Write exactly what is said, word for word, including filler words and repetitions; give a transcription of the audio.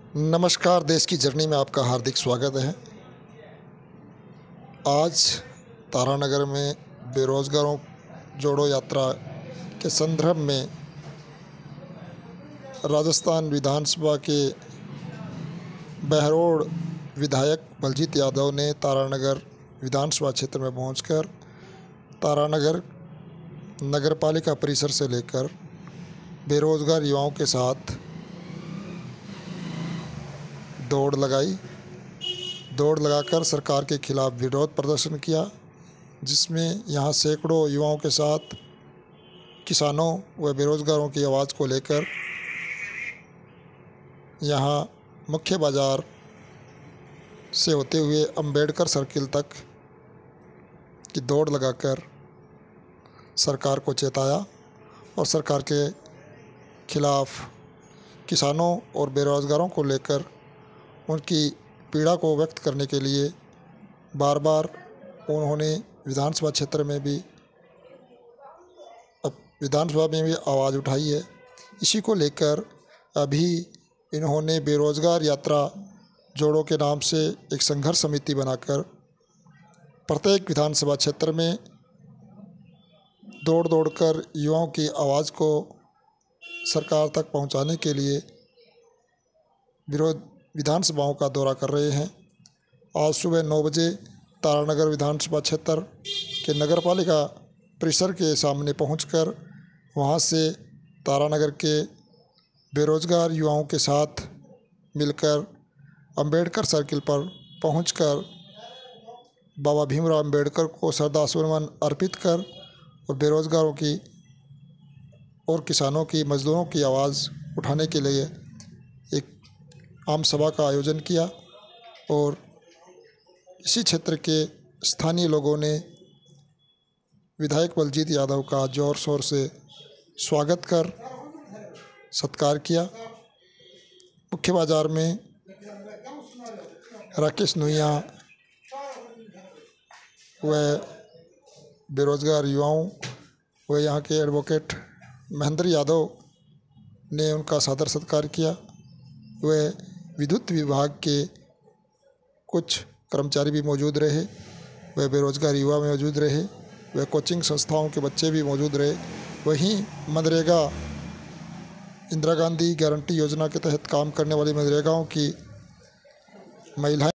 नमस्कार। देश की जर्नी में आपका हार्दिक स्वागत है। आज तारानगर में बेरोज़गारों जोड़ो यात्रा के संदर्भ में राजस्थान विधानसभा के बहरोड़ विधायक बलजीत यादव ने तारानगर विधानसभा क्षेत्र में पहुंचकर तारानगर नगरपालिका परिसर से लेकर बेरोज़गार युवाओं के साथ दौड़ लगाई। दौड़ लगाकर सरकार के खिलाफ विरोध प्रदर्शन किया, जिसमें यहां सैकड़ों युवाओं के साथ किसानों व बेरोज़गारों की आवाज़ को लेकर यहां मुख्य बाज़ार से होते हुए अंबेडकर सर्किल तक की दौड़ लगाकर सरकार को चेताया और सरकार के खिलाफ किसानों और बेरोज़गारों को लेकर उनकी पीड़ा को व्यक्त करने के लिए बार बार उन्होंने विधानसभा क्षेत्र में भी अब विधानसभा में भी आवाज़ उठाई है। इसी को लेकर अभी इन्होंने बेरोज़गार यात्रा जोड़ो के नाम से एक संघर्ष समिति बनाकर प्रत्येक विधानसभा क्षेत्र में दौड़ दौड़ कर युवाओं की आवाज़ को सरकार तक पहुंचाने के लिए विरोध विधानसभाओं का दौरा कर रहे हैं। आज सुबह नौ बजे तारानगर विधानसभा क्षेत्र के नगरपालिका परिसर के सामने पहुंचकर वहां से तारानगर के बेरोज़गार युवाओं के साथ मिलकर अंबेडकर सर्किल पर पहुंचकर बाबा भीमराव अंबेडकर को श्रद्धासुमन अर्पित कर और बेरोज़गारों की और किसानों की मज़दूरों की आवाज़ उठाने के लिए एक आम सभा का आयोजन किया। और इसी क्षेत्र के स्थानीय लोगों ने विधायक बलजीत यादव का ज़ोर शोर से स्वागत कर सत्कार किया। मुख्य बाज़ार में राकेश नुइया व बेरोज़गार युवाओं व यहाँ के एडवोकेट महेंद्र यादव ने उनका सादर सत्कार किया। व विद्युत विभाग के कुछ कर्मचारी भी मौजूद रहे, व बेरोज़गार युवा मौजूद रहे, व कोचिंग संस्थाओं के बच्चे भी मौजूद रहे। वहीं मनरेगा इंदिरा गांधी गारंटी योजना के तहत काम करने वाली मनरेगाओं की महिलाएं